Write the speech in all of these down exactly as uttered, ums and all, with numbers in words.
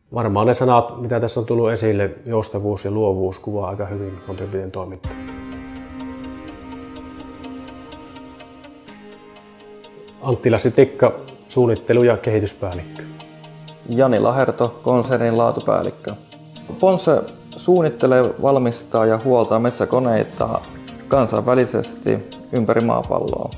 Varmaan ne sanat, mitä tässä on tullut esille, joustavuus ja luovuus, kuvaa aika hyvin Contributin toimintaa. Antti Lassi-Tikka, suunnittelu- ja kehityspäällikkö. Jani Laherto, konsernin laatupäällikkö. Ponsse suunnittelee, valmistaa ja huoltaa metsäkoneita kansainvälisesti ympäri maapalloa.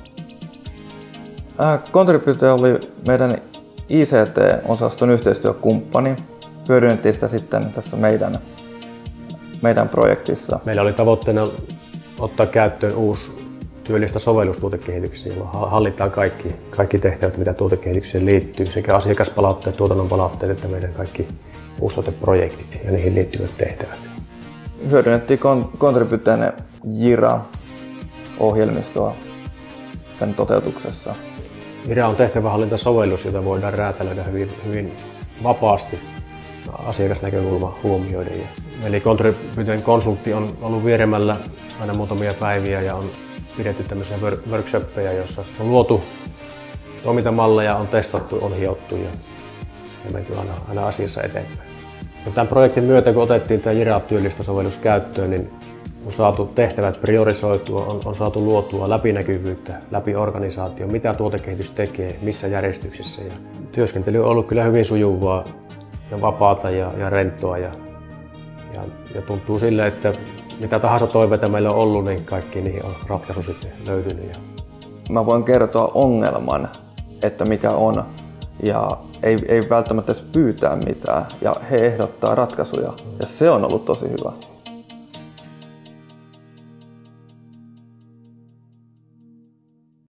Contribute oli meidän I C T-osaston yhteistyökumppani. Hyödynnettiin sitä sitten tässä meidän, meidän projektissa. Meillä oli tavoitteena ottaa käyttöön uusi työllistä sovellus tuotekehitykseen, jolla hallitaan kaikki, kaikki tehtävät, mitä tuotekehitykseen liittyy, sekä asiakaspalautteet, tuotannon palautteet, että meidän kaikki uustuoteprojektit ja niihin liittyvät tehtävät. Hyödynnettiin Contributen Jira-ohjelmistoa sen toteutuksessa. Jira on tehtävähallintasovellus, jota voidaan räätälöidä hyvin, hyvin vapaasti asiakasnäkökulma huomioiden. Eli Contributen konsultti on ollut vieremällä aina muutamia päiviä ja on pidetty tämmöisiä workshoppeja, joissa on luotu toimintamalleja, on testattu, on hiottu ja, ja menty aina, aina asiassa eteenpäin. Ja tämän projektin myötä, kun otettiin tämä Jira-työllistä sovellus käyttöön, niin on saatu tehtävät priorisoitua, on, on saatu luotua läpinäkyvyyttä läpi organisaatio, mitä tuotekehitys tekee, missä järjestyksessä. Ja työskentely on ollut kyllä hyvin sujuvaa ja vapaata ja, ja rentoa ja, ja, ja tuntuu sille, että mitä tahansa toiveita meillä on ollut, niin kaikki niihin on ratkaisu sitten löytynyt. Ja... Mä voin kertoa ongelman, että mikä on, ja ei, ei välttämättä edes pyytää mitään, ja he ehdottaa ratkaisuja, ja se on ollut tosi hyvä.